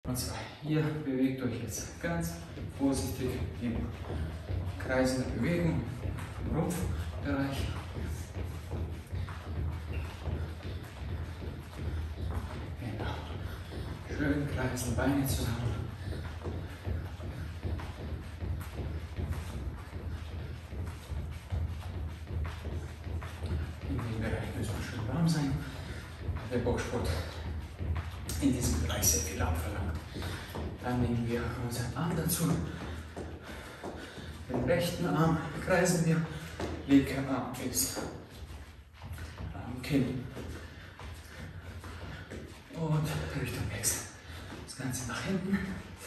Und zwar, ihr bewegt euch jetzt ganz vorsichtig in kreisender Bewegung im Rumpfbereich. Genau. Schön kreisen, Beine zusammen. In dem Bereich müssen wir schön warm sein. Der Boxsport in diesem Bereich sehr viel abverlangt. Dann nehmen wir unseren Arm dazu. Den rechten Arm kreisen wir. Linker Arm ist am Kinn. Und Richtung Wechsel. Das Ganze nach hinten.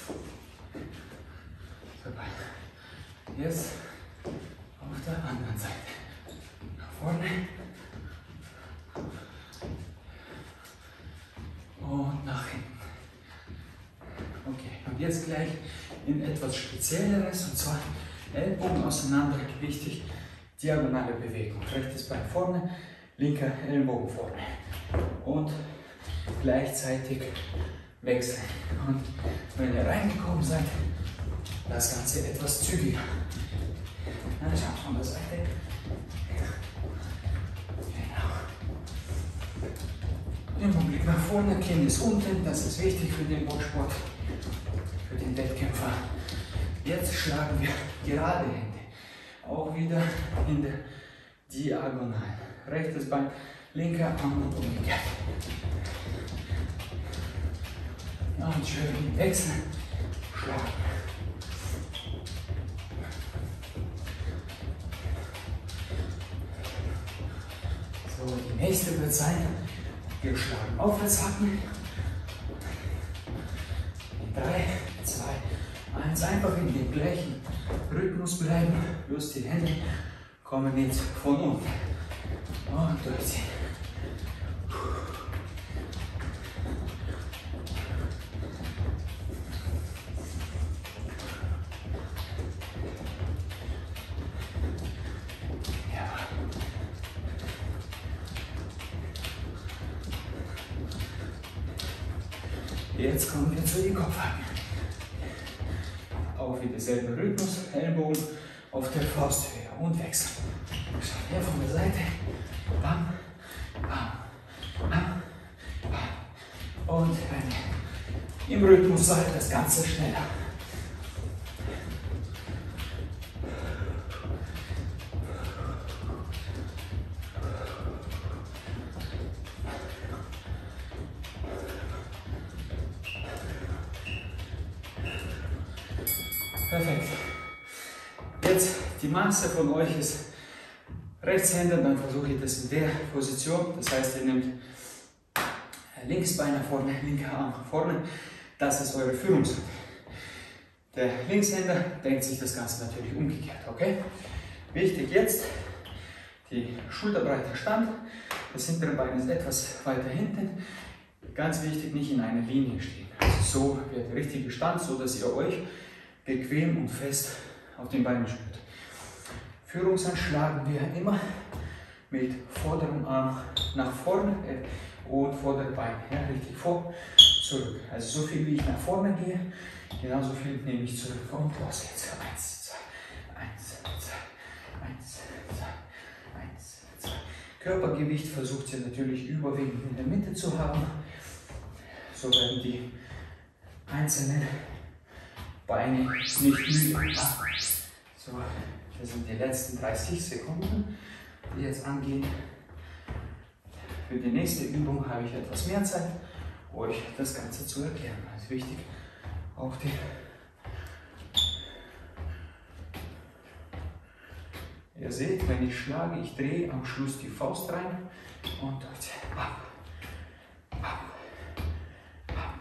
Vorbei. Jetzt auf der anderen Seite. Nach vorne. Und nach hinten. Okay, und jetzt gleich in etwas Spezielleres, und zwar Ellbogen auseinander, wichtig, diagonale Bewegung. Rechtes Bein vorne, linker Ellenbogen vorne. Und gleichzeitig wechseln. Und wenn ihr reingekommen seid, das Ganze etwas zügiger. Dann schaut von der Seite. Immer Blick nach vorne, Kinn ist unten, das ist wichtig für den Boxsport, für den Wettkämpfer. Jetzt schlagen wir gerade Hände, auch wieder in der Diagonal. Rechtes Bein, linker Arm und umgekehrt. Und schön wechseln, schlagen. So, die nächste wird sein. Wir schlagen Aufwärtshaken. In 3, 2, 1. Einfach in dem gleichen Rhythmus bleiben. Bloß die Hände kommen jetzt von unten. Und durchziehen. Jetzt kommen wir zu den Kopfhaken. Auch wieder derselbe Rhythmus, Ellenbogen auf der Fausthöhe und wechseln. Schaut her von der Seite. Bam, bam, bam, bam. Und wenn ihr im Rhythmus seid, das Ganze schneller. Perfekt. Jetzt die Masse von euch ist Rechtshänder, dann versuche ich das in der Position. Das heißt, ihr nehmt Linksbein nach vorne, linker Arm nach vorne. Das ist eure Führungshand. Der Linkshänder denkt sich das Ganze natürlich umgekehrt. Okay? Wichtig jetzt, die schulterbreite Stand. Das hintere Bein ist etwas weiter hinten. Ganz wichtig, nicht in einer Linie stehen. Also so wird der richtige Stand, so dass ihr euch bequem und fest auf den Beinen spürt. Führungshand schlagen wir immer mit vorderem Arm nach vorne und Vorderbein, ja, richtig vor, zurück. Also so viel wie ich nach vorne gehe, genauso viel nehme ich zurück. Und los jetzt. 1, 2, 1, 2, 1, 2, 1, 2. Körpergewicht versucht ihr natürlich überwiegend in der Mitte zu haben. So werden die einzelnen Beine nicht müde. So, das sind die letzten 30 Sekunden, die jetzt angehen. Für die nächste Übung habe ich etwas mehr Zeit, euch das Ganze zu erklären. Das ist wichtig, auf die Ihr seht, wenn ich schlage, ich drehe am Schluss die Faust rein und ab, ab, ab.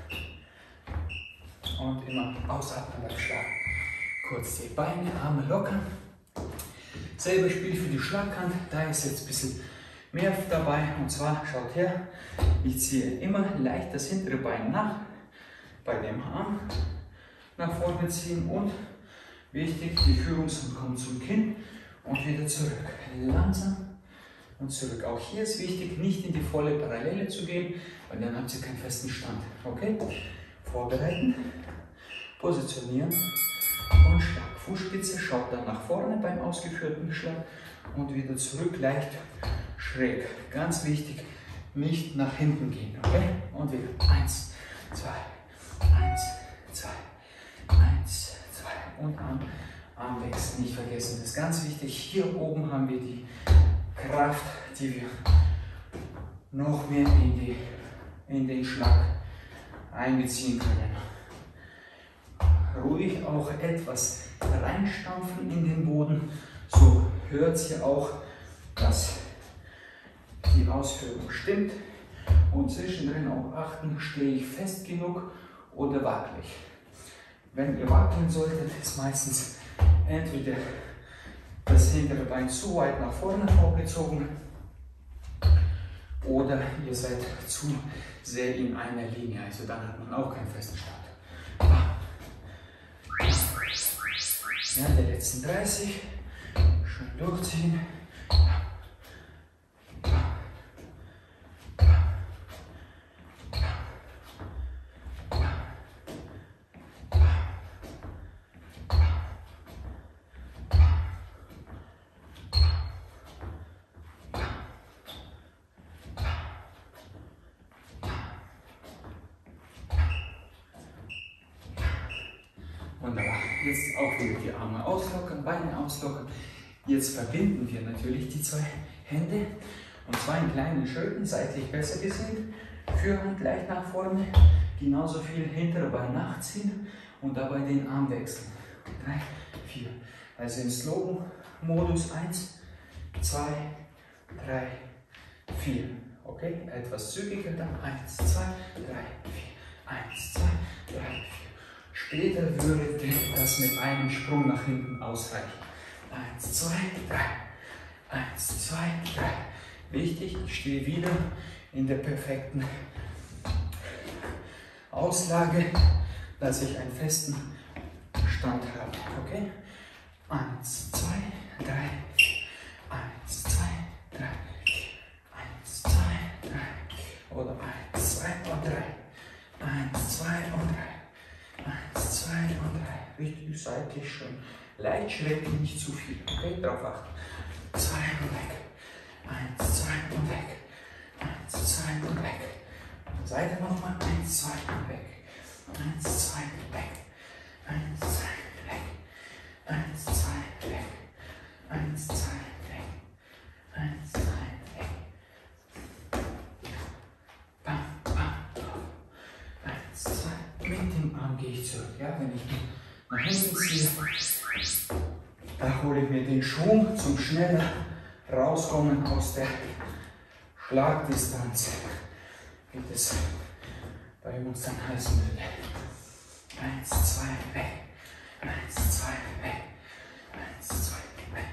Und immer ausatmen beim Schlagen. Kurz die Beine, Arme lockern. Selbe Spiel für die Schlaghand, da ist jetzt ein bisschen mehr dabei. Und zwar, schaut her, ich ziehe immer leicht das hintere Bein nach, bei dem Arm nach vorne ziehen und wichtig, die Führungshand kommt zum Kinn und wieder zurück. Langsam und zurück. Auch hier ist wichtig, nicht in die volle Parallele zu gehen, weil dann habt ihr keinen festen Stand. Okay? vorbereiten, positionieren und Schlag. Fußspitze schaut dann nach vorne beim ausgeführten Schlag und wieder zurück, leicht schräg. Ganz wichtig, nicht nach hinten gehen, okay? Und wieder 1, 2, 1, 2, 1, 2 und Armwechsel nicht vergessen. Das ist ganz wichtig. Hier oben haben wir die Kraft, die wir noch mehr in den Schlag einbeziehen können. Ruhig auch etwas reinstampfen in den Boden. So hört ihr auch, dass die Ausführung stimmt. Und zwischendrin auch achten, stehe ich fest genug oder wackelig. Wenn ihr wackeln solltet, ist meistens entweder das hintere Bein zu weit nach vorne vorgezogen oder ihr seid zu sehr in einer Linie, also dann hat man auch keinen festen Stand. Ja, die letzten 30, schön durchziehen. Wunderbar. Jetzt auch wieder die Arme auslockern, Beine auslockern. Jetzt verbinden wir natürlich die zwei Hände und zwar in kleinen Schritten, seitlich besser gesehen. Führhand leicht nach vorne, genauso viel hintere Bein nachziehen und dabei den Arm wechseln. 3, 4. Also im Slow-Modus 1, 2, 3, 4. Okay, etwas zügiger dann. 1, 2, 3, 4. 1, 2, 3, 4. Später würde das mit einem Sprung nach hinten ausreichen. 1, 2, 3. 1, 2, 3. Wichtig, ich stehe wieder in der perfekten Auslage, dass ich einen festen Stand habe. Okay? 1, 2, 3, 1, 2, 3, 1, 2, 3 oder 1, 2 und 3. 1, 2 und 3. 1, 2 und 3. Richtig seitlich schön. Leicht schräg, nicht zu viel. Okay, drauf achten. 2 und weg. 1, 2 und weg. 1, 2 und weg. Seite nochmal. 1, 2 und weg. 1, 2 weg. 1, 2 weg. 1, 2 weg. 1, 2 weg. 1, 2 weg. Bam, bam. 1, 2. Mit dem Arm gehe ich zurück. Ja, wenn ich nach hinten ziehe, da hole ich mir den Schwung zum schneller rauskommen aus der Schlagdistanz, wie das bei uns dann heißen würde. 1, 2, weg. 1, 2, weg. 1, 2, weg.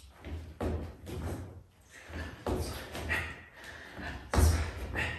1, 2, weg. 1, 2, weg.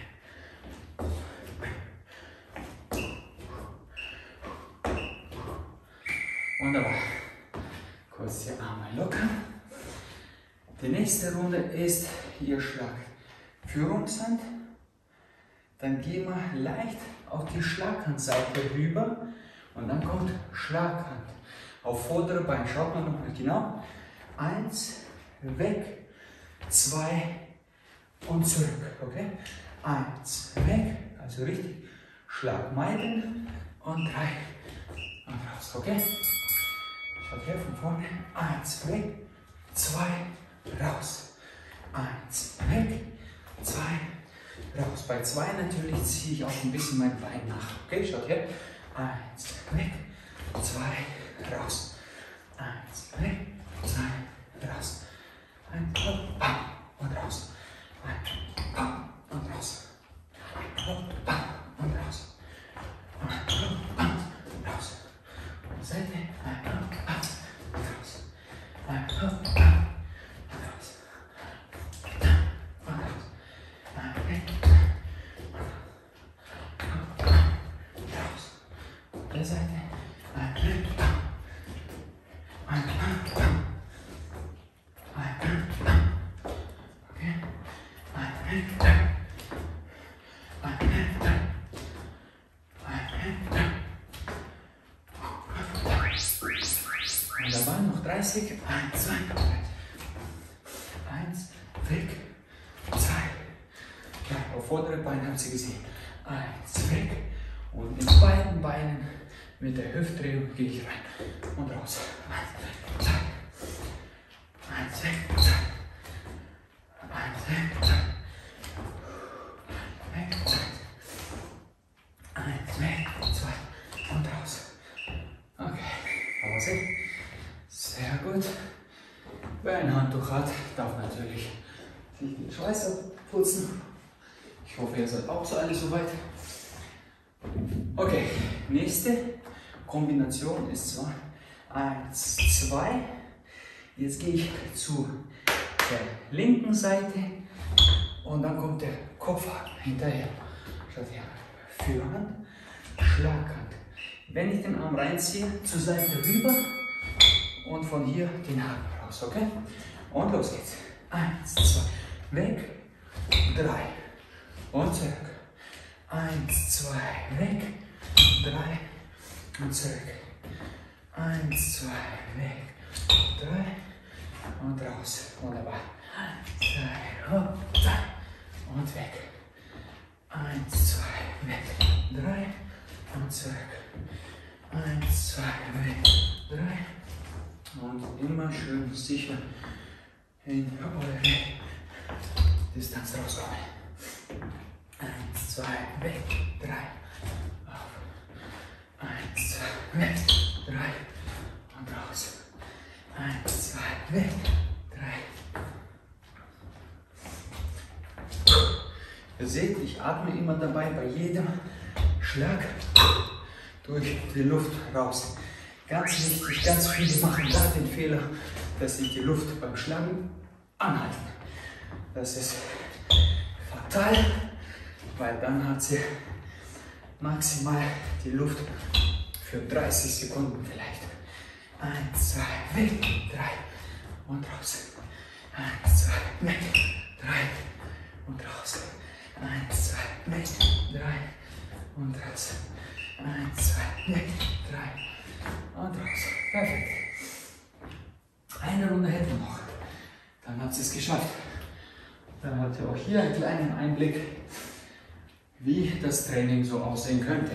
Wunderbar. Kurz die Arme lockern. Die nächste Runde ist Ihr Schlag. Führungshand. Dann gehen wir leicht auf die Schlaghandseite rüber und dann kommt Schlaghand. Auf vordere Bein. Schaut mal nochmal genau. 1, weg, 2 und zurück. Okay? 1, weg, also richtig. Schlag meiden und 3 und raus. Okay? Schaut her von vorne. 1, weg, 2, raus. 1, weg, 2, raus. Bei 2 natürlich ziehe ich auch ein bisschen mein Bein nach. Okay, schaut her. 1, weg, 2, raus. 1, weg, 2, raus. 1, hopp, bam, und raus. 1, bam, und raus. 1, hopp, bam, und raus. 1, hopp, bam, raus. Seite, 1, hopp, bam, und raus. 1, hopp, bam, und raus. Und raus. 1, weg, raus. Der Seite. 1, weg, bam. 1, bam, bam. 1, bam. Okay. 1, weg, bam. 1, weg, bam. 1, weg, bam. weg, 2, 3. Auf vordere Bein habt ihr gesehen. 1, weg. Und mit beiden Beinen mit der Hüftdrehung gehe ich rein und raus. 1, 2. 1, weg, 2. 1, weg, 2. Weg, 2. 1, weg, 2. Und raus. Okay, Pause. Sehr gut. Wer ein Handtuch hat, darf natürlich sich den Schweiß abputzen. Ich hoffe, ihr seid auch so alle soweit. Okay, nächste Kombination ist zwar 1, 2. Jetzt gehe ich zu der linken Seite und dann kommt der Kopf hinterher. Schaut her. Fürhand, Schlaghand. Wenn ich den Arm reinziehe, zur Seite rüber und von hier den Haken raus, okay? Und los geht's. 1, 2, weg, 3 und zurück. 1, 2, weg, 3 und zurück. 1, 2, weg, 3 und raus. Wunderbar. 2, hopp, 2 und weg. 1, 2, weg, 3 und zurück. 1, 2, weg, 3 und immer schön sicher in eure Distanz rauskommen. 1, 2, weg, 3, auf. 1, 2, weg, 3 und raus. 1, 2, weg, 3. Ihr seht, ich atme immer dabei bei jedem Schlag durch die Luft raus. Ganz wichtig, ganz viele machen da den Fehler, dass sie die Luft beim Schlagen anhalten. Das ist fatal, weil dann hat sie maximal die Luft für 30 Sekunden vielleicht. 1, 2, weg, 3 und raus. 1, 2, weg, 3 und raus. 1, 2, weg, 3 und raus. 1, 2, weg, 3 und raus. Perfekt. Eine Runde hätten wir noch. Dann habt ihr es geschafft. Dann habt ihr auch hier einen kleinen Einblick, wie das Training so aussehen könnte.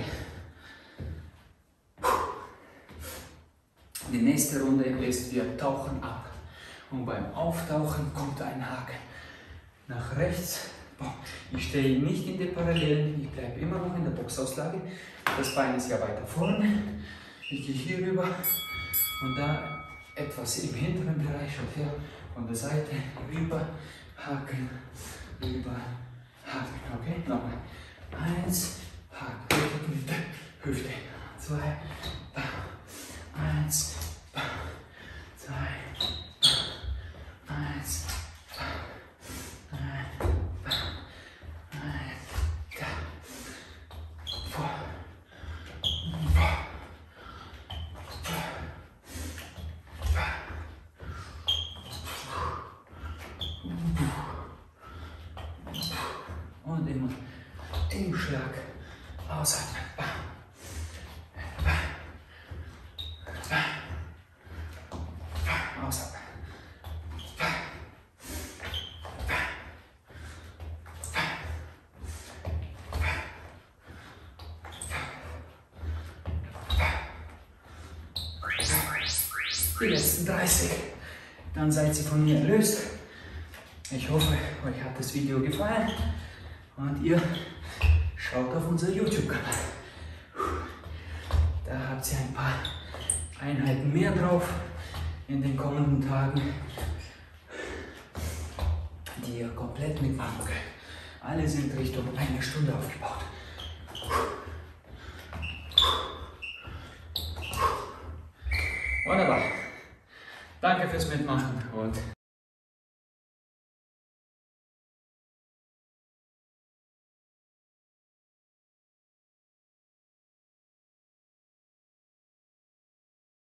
Die nächste Runde ist, wir tauchen ab. Und beim Auftauchen kommt ein Haken nach rechts. Ich stehe nicht in der Parallelen, ich bleibe immer noch in der Boxauslage. Das Bein ist ja weiter vorne. Ich gehe hier rüber und da etwas im hinteren Bereich, schaut her, von der Seite rüber, Haken, rüber, Haken. Okay, nochmal. 1, Haken, mit der Hüfte. 2, 1, 2, 1, und immer im Schlag ausatmen. Ausatmen. Die letzten 30, dann seid ihr von mir erlöst. Ich hoffe, euch hat das Video gefallen und ihr schaut auf unser YouTube-Kanal. Da habt ihr ein paar Einheiten mehr drauf in den kommenden Tagen, die ihr komplett mitmachen könnt. Alle sind Richtung 1 Stunde aufgebaut. Wunderbar. Danke fürs Mitmachen und